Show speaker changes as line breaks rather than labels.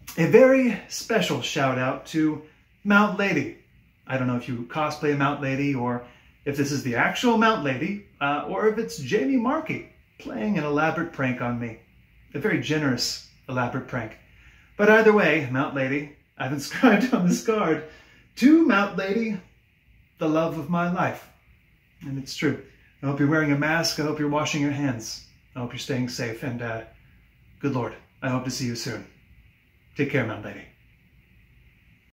A very special shout out to Mount Lady. I don't know if you cosplay Mount Lady or if this is the actual Mount Lady or if it's Jamie Markey playing an elaborate prank on me. A very generous, elaborate prank. But either way, Mount Lady, I've inscribed on this card, to Mount Lady, the love of my life. And it's true. I hope you're wearing a mask. I hope you're washing your hands. I hope you're staying safe. And good Lord, I hope to see you soon. Take care, Mount Lady.